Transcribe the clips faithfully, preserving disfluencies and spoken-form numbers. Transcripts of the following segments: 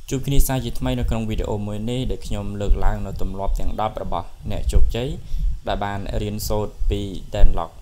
ជួបគ្នាសាជាថ្មីនៅក្នុងវីដេអូមួយនេះដែលខ្ញុំលើកឡើងនៅទម្លាប់ទាំងដប់របស់អ្នកជោគជ័យដែលបានរៀនសូត្រពី Dan Lok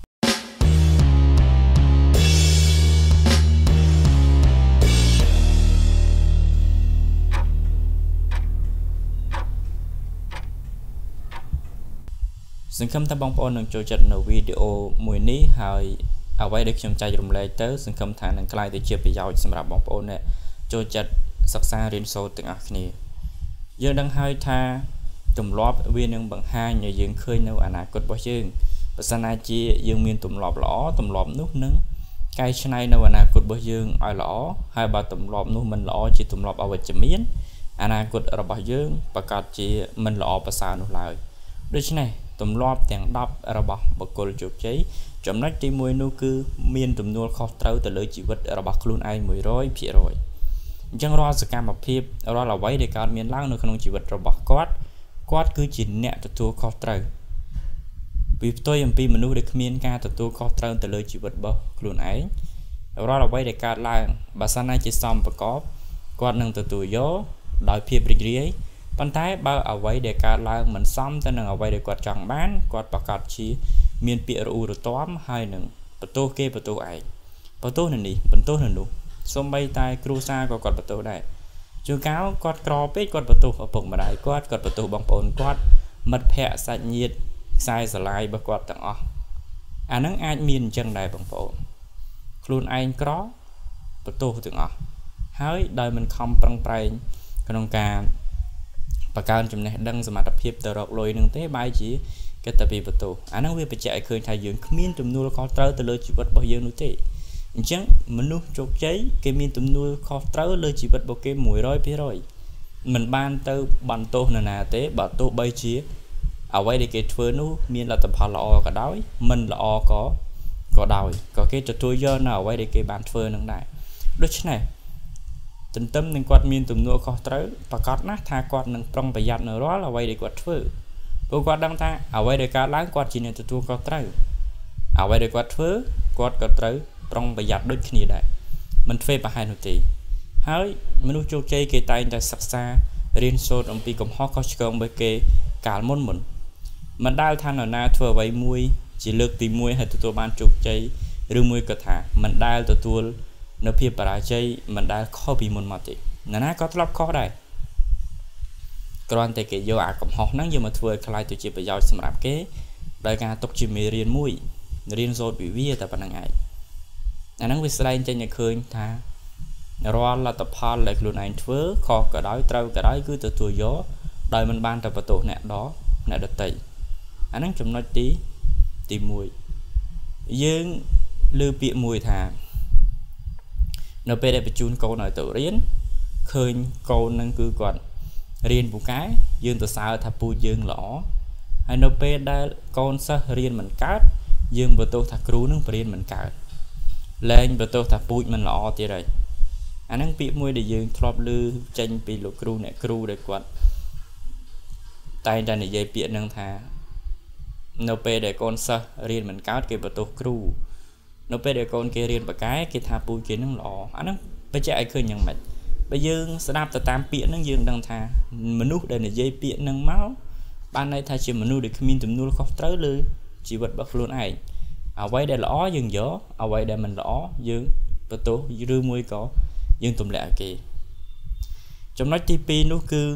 សង្ឃឹមថាបងប្អូននឹងចូលចិត្តនៅវីដេអូមួយនេះហើយអ្វីដែលខ្ញុំចែករំលែកទៅសង្ឃឹមថានឹងក្លាយទៅជាប្រយោជន៍សម្រាប់បងប្អូនអ្នកចូលចិត្តសិក្សារៀនសូត្រទាំងអស់គ្នាយើងដឹងហើយថាទម្លាប់វានឹងបង្ហាញឲ្យយើងឃើញនៅអនាគតរបស់យើងបើសិនណាជាយើងមានទម្លាប់ល្អទម្លាប់នោះនឹងកែច្នៃនៅអនាគតរបស់យើងឲ្យល្អហើយបើទម្លាប់នោះមិនល្អជាទម្លាប់អវិជ្ជមានអនាគតរបស់យើងប្រកាសជាមិនល្អប្រសើរនោះឡើយដូច្នេះទម្លាប់ទាំងដប់របស់បុគ្គលជោគជ័យចំណុចទីមួយនោះគឺមានទំនួលខុសត្រូវទៅលើជីវិតរបស់ខ្លួនឯង មួយរយភាគរយ អញ្ចឹងរាល់សកម្មភាពរាល់អ្វីដែលកើតមានឡើងនៅក្នុងជីវិតរបស់គាត់គាត់គឺជាអ្នកទទួលខុសត្រូវពីផ្ទុយអំពីមនុស្សដែលគ្មានការទទួលខុសត្រូវទៅលើជីវិតរបស់ខ្លួនឯងរាល់អ្វីដែលកើតឡើងបើសិនណាជាសមប្រកបគាត់នឹងទទួលយកដោយភាពរីករាយប៉ុន្តែបើអ្វីដែលកើតឡើងមិនសមទៅនឹងអ្វីដែលគាត់ចង់បានគាត់ប្រកាសជាមានពាក្យរអ៊ូរទាំហើយនឹងបន្ទោសគេបន្ទោសឯងបន្ទោសនៅនេះបន្ទោសនៅនោះសូម្បីតែគ្រូសាក៏គាត់បន្ទោសដែរជួនកាលគាត់ក្រពេកគាត់បន្ទោសឪពុកម្ដាយគាត់គាត់បន្ទោសបងប្អូនគាត់មិត្តភ័ក្តិសាច់ញាតិខ្សែស្រឡាយរបស់គាត់ទាំងអស់អានឹងអាចមានអញ្ចឹងដែរបងប្អូនខ្លួនឯងក្របន្ទោសទាំងអស់ហើយដោយមិនខំប្រឹងប្រែងក្នុងការបង្កើនចំណេះដឹងសមត្ថភាពទៅរកលុយនឹងទេបែរជាគេតែពីបន្ទោសអានឹងវាបញ្ជាក់ឲ្យឃើញថាយើងគ្មានទំនួលខុសត្រូវទៅលើជីវិតរបស់យើងនោះទេអញ្ចឹងមនុស្សជោគជ័យគេមានទំនួលខុសត្រូវលើជីវិតរបស់គេ មួយរយភាគរយ មិនបានទៅបន្ទោសនរណាទេបើទោះបីជាអ្វីដែលគេធ្វើនោះមានលទ្ធផលល្អក៏ដោយមិនល្អក៏ក៏ដោយក៏គេទទួលយកនៅអ្វីដែលគេបានធ្វើនឹងដែរដូច្នេះទន្ទឹមនឹងគាត់មានទំនួលខុសត្រូវប្រកាសណាស់ថាគាត់នឹងប្រុងប្រយ័ត្ននៅរាល់អ្វីដែលគាត់ធ្វើព្រោះគាត់ដឹងថាអ្វីដែលកើតឡើងគាត់ជាអ្នកទទួលខុសត្រូវអ្វីដែលគាត់ធ្វើគាត់ក៏ត្រូវប្រុងប្រយ័ត្នដូចគ្នាដែរមិនធ្វើប្រហែលនោះទេហើយមនុស្សជោគជ័យគេតែងតែសិក្សារៀនសូត្រអំពីកំហុសខុសឆ្គងរបស់គេកាលមុនមុនមិនដែលថានរណាធ្វើអ្វីមួយជាលើកទីមួយហើយទទួលបានជោគជ័យឬមួយក៏ថាមិនដែលទទួលនៅភាពបរាជ័យមិនដែលខុសពីមុនមកទេនរណាក៏ធ្លាប់ខុសដែរគ្រាន់តែគេយកអាកំហុសហ្នឹងយកមកធ្វើឲ្យខ្លាយទៅជាប្រយោជន៍សម្រាប់គេដោយការទុកជាមេរៀនមួយរៀនសូត្រពីវាតែប៉ុណ្្នឹងឯងអាហ្នឹងវាស្ដែងចេញឲ្យឃើញថារាល់លទ្ធផលដែលខ្លួនឯងធ្វើខុសក៏ដោយត្រូវក៏ដោយគឺទទួលយកដោយមិនបានទៅបន្ទោសអ្នកដអ្នកដទៃអាហ្នឹងចំណុចទីទីមួយយើងលើពាក្យមួយថានៅពេលដែលបញ្ជូនកូនឲ្យទៅរៀនឃើញកូនហ្នឹងគឺគាត់រៀនពូកែយើងទៅសើថាពូយើងល្អហើយនៅពេលដែលកូនសិស្សរៀនមិនកើតយើងបន្ទោសថាគ្រូនឹងបរៀនមិនកើតលែងបន្ទោសថាពូជមិនល្អទៀតហើយអាហ្នឹងពាក្យមួយដែលយើងធ្លាប់ឮចេញពីលោកគ្រូអ្នកគ្រូដែលគាត់តែងតែនិយាយពាក្យហ្នឹងថានៅពេលដែលកូនសិស្សរៀនមិនកើតគេបន្ទោសគ្រូនៅពេលដែលកូនគេរៀនបកែគេថាពូជគេនឹងល្អអាហ្នឹងបញ្ជាក់ឲ្យឃើញយ៉ាងម៉េចបើយើងស្ដាប់ទៅតាមពាក្យហ្នឹងយើងដឹងថាមនុស្សដែលនិយាយពាក្យហ្នឹងមកបានន័យថាជាមនុស្សដែលគ្មានទំនួលខុសត្រូវលើជីវិតរបស់ខ្លួនឯងអ្វីដែលល្អយើងយកអ្វីដែលមិនល្អយើងបន្ទោសឬមួយក៏យើងទម្លាក់ឲ្យគេចំណុចទីពីរនោះគឺ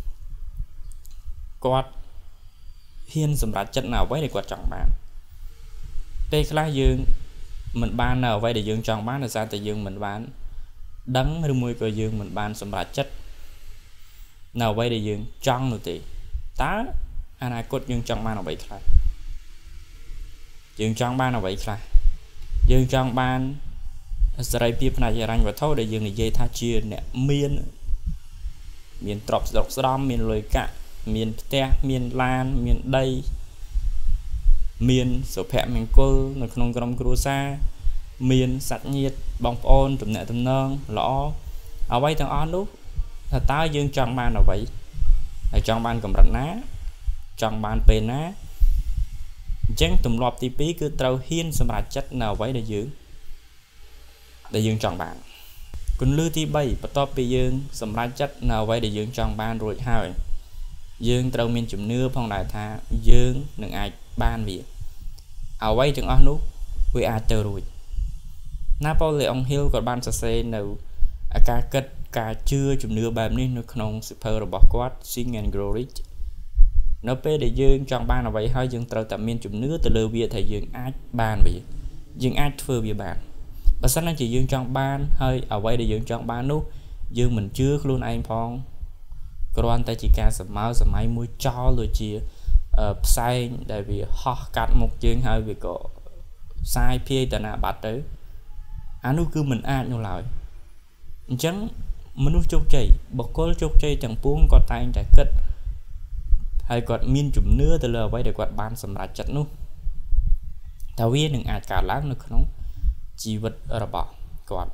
គាត់ហ៊ានសម្រេចចិត្តនៅអ្វីដែលគាត់ចង់បានពេលខ្លះយើងមិនបាននៅអ្វីដែលយើងចង់បានដោយសារតែយើងមិនបានដឹងឬមួយក៏យើងមិនបានសម្រេចចិត្តនៅអ្វីដែលយើងចង់នោះទេតើអនាគតយើងចង់បានអ្វីខ្លះយើងចង់បានអ្វីខ្លះយើងចង់បានសេរីភាពផ្នែកហិរញ្ញវត្ថុដែលយើងនិយាយថាជាអ្នកមានមានទ្រព្យស្រុកស្រំមានលុយកាក់មានផ្ទះមានឡានមានដីមានសុភមង្គលនៅក្នុងក្រុមគ្រួសារមានសាច់ញាតិបងប្អូនទំនាក់ទំនងល្អអ្វីទាំងអស់នោះថាតើយើងចង់បានអ្វីហើយចង់បានកម្រិតណាចង់បានពេលណាអញ្ចឹងទម្លាប់ទីពីរគឺត្រូវហ៊ានសម្រេចចិត្តនៅអ្វីដែលយើងដែលយើងចង់បានគុណលឺទីបីបន្ទាប់ពីយើងសម្រេចចិត្តនៅអ្វីដែលយើងចង់បានរួចហើយយើងត្រូវមានជំនឿផងដែរថាយើងនឹងអាចបានវាអ្វីទាំងអស់នោះវាអាចទៅរួច Napoleon Hill ក៏បានសរសេរនៅការគិតការជឿជំនឿបែបនេះនៅក្នុងសៀវភៅរបស់គាត់ Think and Grow Rich នៅពេលដែលយើងចង់បានអ្វីហើយយើងត្រូវតែមានជំនឿទៅលើវាថាយើងអាចបានវាយើងអាចធ្វើវាបានបើសិនជាយើងចង់បានហើយអ្វីដែលយើងចង់បាននោះយើងមិនជឿខ្លួនឯងផងគ្រាន់តែជាការសម័យសម័យមួយចោលដូចជាផ្សែងដែលវាហោះកាត់មុខយើងហើយវាក៏សាយភាយទៅណាបាត់ទៅអានោះគឺមិនអាចនោះឡើយអញ្ចឹងមនុស្សជោគជ័យបុគ្គលជោគជ័យទាំងពួងគាត់តែងតែគិតហើយគាត់មានជំនឿទៅលើអ្វីដែលគាត់បានសម្រេចចិត្តនោះថាវានឹងអាចកើតឡើងនៅក្នុងជីវិតរបស់គាត់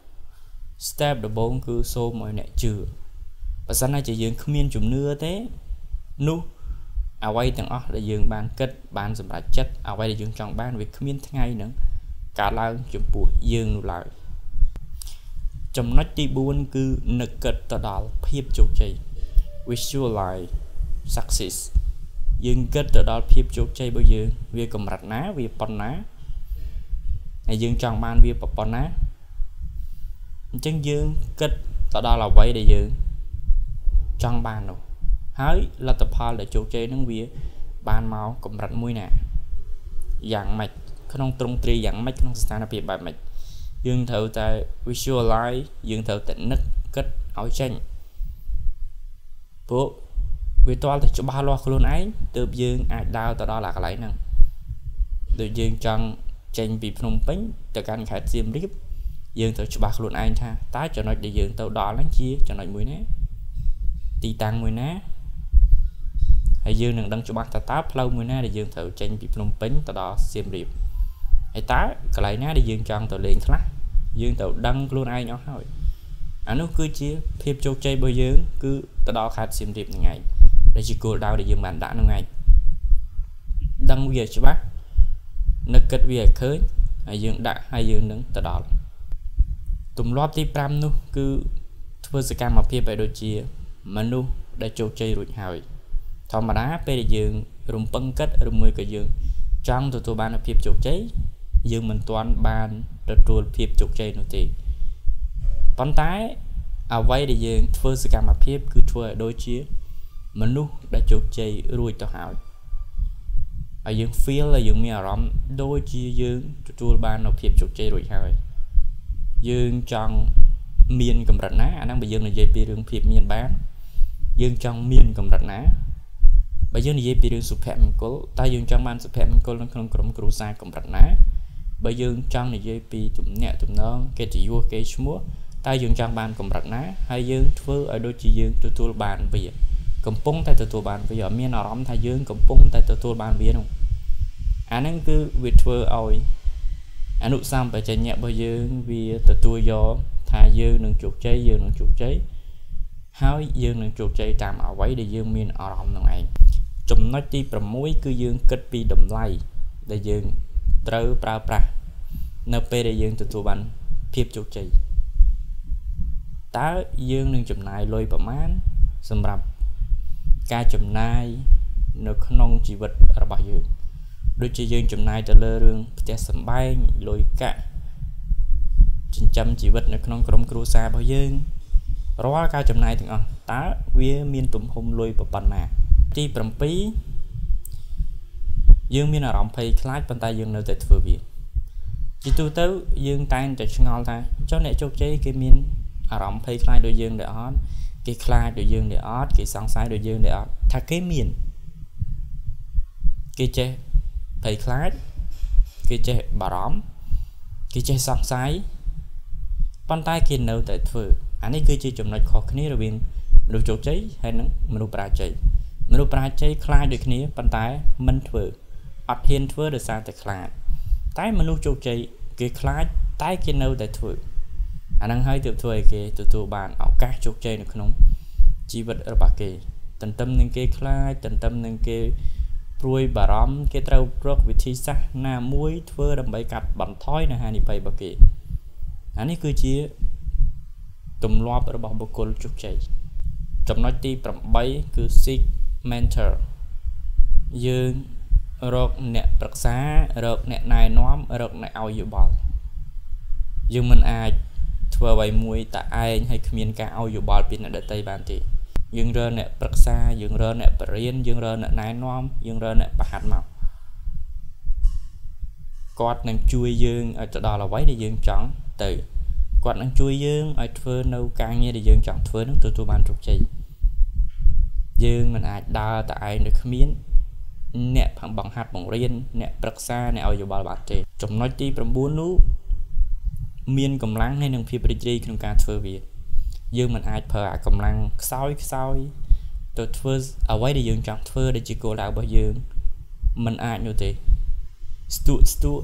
step ដំបូងគឺសូមឲ្យអ្នកជឿបើសិនជាយើងគ្មានជំនឿទេនោះអ្វីទាំងអស់ដែលយើងបានគិតបានសម្រេចចិត្តអ្វីដែលយើងចង់បានវាគ្មានថ្ងៃនឹងកើតឡើងចំពោះយើងនោះឡើយចំណុចទីបួនគឺនឹកគិតទៅដល់ភាពជោគជ័យ visualize success យើងគិតទៅដល់ភាពជោគជ័យរបស់យើងវាកម្រិតណាវាប៉ុណ្ណាហើយយើងចង់បានវាប៉ុណ្ណាអញ្ចឹងយើងគិតទៅដល់អ្វីដែលយើងចង់បាននោះហើយលទ្ធផលដែលជោគជ័យនឹងវាបានមកកម្រិតមួយណាយ៉ាងម៉េចក្នុងទ្រង់ទ្រាយយ៉ាងម៉េចក្នុងស្ថានភាពបែបម៉េចយើងត្រូវតែ visualize យើងត្រូវតែនឹកគិតឲ្យចេញព្រោះវាទាល់តែច្បាស់លាស់ខ្លួនឯងទើបយើងអាចដើរទៅដល់អាកន្លែងហ្នឹងដូចយើងចង់ចេញពីភ្នំពេញទៅកាន់ខេត្តសៀមរាបយើងត្រូវច្បាស់ខ្លួនឯងថាតើចំណុចដែលយើងទៅដល់ហ្នឹងជាចំណុចមួយណាទីតាំងមួយណាហើយយើងនឹងដឹងច្បាស់ថាតើផ្លូវមួយណាដែលយើងត្រូវចេញពីភ្នំពេញទៅដល់សៀមរាបហើយតើកន្លែងណាដែលយើងចង់ទៅលេងខ្លះយើងត្រូវដឹងខ្លួនឯងអស់ហើយអានោះគឺជាភាពជោគជ័យរបស់យើងគឺទៅដល់ខេត្តសៀមរាបហ្នឹងឯងដែលជាគោលដៅដែលយើងបានដាក់ហ្នឹងឯងដឹងវាច្បាស់នឹកគិតវាឲ្យឃើញហើយយើងដាក់ហើយយើងនឹងទៅដល់ទម្លាប់ទីប្រាំនោះគឺធ្វើសកម្មភាពឲ្យដូចជាមនុស្សដែលជោគជ័យរួចហើយធម្មតាពេលដែលយើងរំពឹងគិតឬមួយក៏យើងចង់ទទួលបានភាពជោគជ័យយើងមិនទាន់បានទទួលភាពជោគជ័យនោះទេប៉ុន្តែអ្វីដែលយើងធ្វើសកម្មភាពគឺធ្វើឲ្យដូចជាមនុស្សដែលជោគជ័យរួចទៅហើយហើយយើង feel ហើយយើងមានអារម្មណ៍ដូចជាយើងទទួលបាននូវភាពជោគជ័យរួចហើយយើងចង់មានកម្រិតណាអាហ្នឹងបើយើងនិយាយពីរឿងភាពមានបានយើងចង់មានកម្រិតណាបើយើងនិយាយពីរឿងសុភមង្គលតើយើងចង់បានសុភមង្គលនៅក្នុងក្រុមគ្រួសារកម្រិតណាបើយើងចង់និយាយពីទំនាក់ទំនងកិត្តិយសកេរ្តិ៍ឈ្មោះតើយើងចង់បានកម្រិតណាហើយយើងធ្វើឲ្យដូចជាយើងទទួលបានវាកំពុងតែទទួលបានវាអត់មានអារម្មណ៍ថាយើងកំពុងតែទទួលបានវានោះអាហ្នឹងគឺវាធ្វើឲ្យអនុសម្បជញ្ញៈរបស់យើងវាទទួលយកថាយើងនឹងជោគជ័យយើងនឹងជោគជ័យហើយយើងនឹងជោគជ័យតាមអ្វីដែលយើងមានអារម្មណ៍នឹងឯងចំណុចទីប្រាំមួយគឺយើងគិតពីតម្លៃដែលយើងត្រូវប្រើប្រាស់នៅពេលដែលយើងទទួលបានភាពជោគជ័យតើយើងនឹងចំណាយលុយប្រមាណសម្រាប់ការចំណាយនៅក្នុងជីវិតរបស់យើងដូចជាយើងចំណាយទៅលើរឿងផ្ទះសម្បែងលុយកាក់ចិញ្ចឹមជីវិតនៅក្នុងក្រុមគ្រួសាររបស់យើងរាល់ការចំណាយទាំងអស់តើវាមានទំហំលុយប៉ុណ្ណាទីប្រាំពីរយើងមានអារម្មណ៍ភ័យខ្លាចប៉ុន្តែយើងនៅតែធ្វើវាជាទូទៅយើងតែងតែឆ្ងល់ថាចុះអ្នកជោគជ័យគេមានអារម្មណ៍ភ័យខ្លាចដូចយើងដែរអត់គេខ្លាចដូចយើងដែរអត់គេសង្ស័យដូចយើងដែរអត់ថាគេមានគេចេះភ័យខ្លាចគេចេះបារម្ភគេចេះសង្ស័យប៉ុន្តែគេនៅតែធ្វើអានេះគឺជាចំណុចខុសគ្នារវាងមនុស្សជោគជ័យហើយនិងមនុស្សបរាជ័យមនុស្សបរាជ័យខ្លាចដូចគ្នាប៉ុន្តែមិនធ្វើអត់ហ៊ានធ្វើដោយសារតែខ្លាចតែមនុស្សជោគជ័យគេខ្លាចតែគេនៅតែធ្វើអាហ្នឹងហើយទើបធ្វើឲ្យគេទទួលបានឱកាសជោគជ័យនៅក្នុងជីវិតរបស់គេទន្ទឹមនឹងគេខ្លាចទន្ទឹមនឹងគេព្រួយបារម្ភគេត្រូវរកវិធីសាស្ត្រណាមួយធ្វើដើម្បីកាត់បន្ថយនៅហានិភ័យរបស់គេអានេះគឺជាទម្លាប់របស់បុគ្គលជោគជ័យចំណុចទីeightគឺ seek mentor យើងរកអ្នកប្រឹក្សារកអ្នកណែនាំរកអ្នកឲ្យយោបល់យើងមិនអាចធ្វើអ្វីមួយតែឯងហើយគ្មានការឲ្យយោបល់ពីអ្នកដទៃបានទេយើងរើអ្នកប្រឹក្សាយើងរើអ្នកបរិញ្ញាយើងរើអ្នកណែនាំយើងរើអ្នកប្រហាត់មកគាត់នឹងជួយយើងឲ្យទៅដល់អ្វីដែលយើងចង់ទៅគាត់នឹងជួយយើងឲ្យធ្វើនៅការងារដែលយើងចង់ធ្វើនឹងទទួលបានជោគជ័យយើងមិនអាចដើរតែឯងដោយគ្មានអ្នកបង្ហាត់បង្រៀនអ្នកប្រឹក្សាអ្នកឲ្យយោបល់បានទេចំណុចទីnineនោះមានកម្លាំងហើយនឹងភាពរីករាយក្នុងការធ្វើវាយើងមិនអាចប្រើអាកម្លាំងខ្សោយខ្សោយទៅធ្វើអ្វីដែលយើងចង់ធ្វើដែលជាគោលដៅរបស់យើងមិនអាចនោះទេស្ទុះស្ទុះ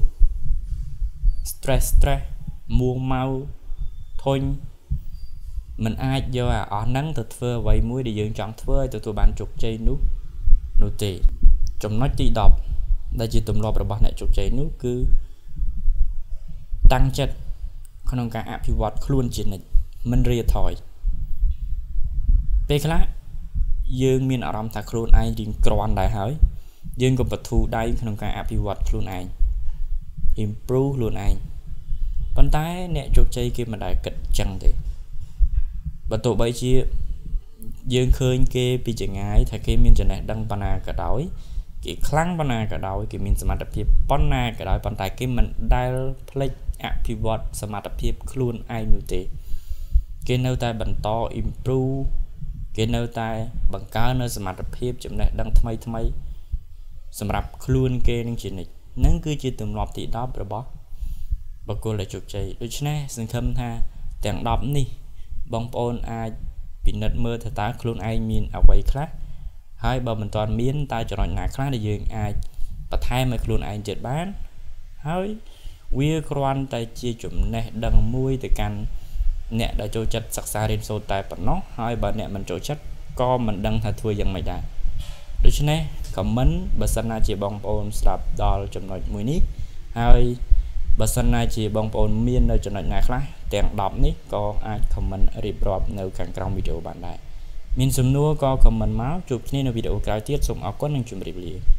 stress stress មួម៉ៅធុញមិនអាចយកអាអស់ហ្នឹងទៅធ្វើអ្វីមួយដែលយើងចង់ធ្វើឲ្យទទួលបានជោគជ័យនោះនោះទេចំណុចទីtenដែលជាទម្លាប់របស់អ្នកជោគជ័យនោះគឺតាំងចិត្តក្នុងការអភិវឌ្ឍខ្លួនជានិច្ចមិនរាថយពេលខ្លះយើងមានអារម្មណ៍ថាខ្លួនឯងរៀងក្រាន់ដែរហើយយើងក៏បធូរដៃក្នុងការអភិវឌ្ឍខ្លួនឯង improve ខ្លួនឯងប៉ុន្តែអ្នកជោគជ័យគេមិនដែលគិតចឹងទេបើទោះបីជាយើងឃើញគេពីចម្ងាយថាគេមានចំណេះដឹងប៉ុណ្ណាក៏ដោយគេខ្លាំងប៉ុណ្ណាក៏ដោយគេមានសមត្ថភាពប៉ុណ្ណាក៏ដោយប៉ុន្តែគេមិនដែលភ្លេចអភិវឌ្ឍសមត្ថភាពខ្លួនឯងនោះទេគេនៅតែបន្ត improve គេនៅតែបង្កើននៅសមត្ថភាពចំណេះដឹងថ្មីថ្មីសម្រាប់ខ្លួនគេនឹងជានិច្ចនឹងគឺជាទម្លាប់ទីtenរបស់បុគ្គលដែលជោគជ័យដូច្នេះសង្ឃឹមថាទាំងtenនេះបងប្អូនអាចពិនិត្យមើលថាតើខ្លួនឯងមានអ្វីខ្លះហើយបើមិនទាន់មានតើចំណុចណាខ្លះដែលយើងអាចបន្ថែមឲ្យខ្លួនឯងទៀតបានហើយវាគ្រាន់តែជាចំណេះដឹងមួយទៅកាន់អ្នកដែលចូលចិត្តសិក្សារៀនសូត្រតែប៉ុណ្ណោះហើយបើអ្នកមិនចូលចិត្តក៏មិនដឹងថាធ្វើយ៉ាងម៉េចដែរដូច្នេះ comment បើសិនណាជាបងប្អូនស្ដាប់ដល់ចំណុចមួយនេះហើយបើសិនណាជាបងប្អូនមាននៅចំណុចណាខ្លះទាំងtenនេះក៏អាច comment រៀបរាប់នៅខាងក្រោមវីដេអូបានដែរមានសំណួរក៏ comment មកជួបគ្នានៅវីដេអូក្រោយទៀតសូមអរគុណនិងជម្រាបលា